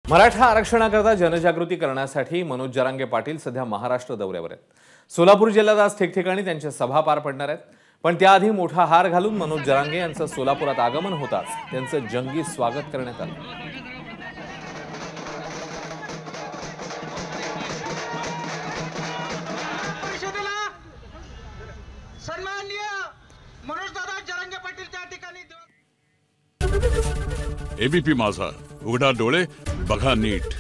मराठा आरक्षणाकरता जनजागृती करण्यासाठी मनोज जरांगे पाटील सध्या महाराष्ट्र दौऱ्यावर आहेत। सोलापूर जिल्ह्यात आज ठिकठिकाणी त्यांच्या सभा पार पडणार आहेत। पण त्याआधी मोठा हार घालून मनोज जरांगे यांचं सोलापुरात आगमन होताच त्यांचं जंगी स्वागत करण्यात आलं। सन्माननीय मनोज दादा जरांगे पाटील त्या ठिकाणी एबीपी माझा, उघडा डोळे बघा नीट।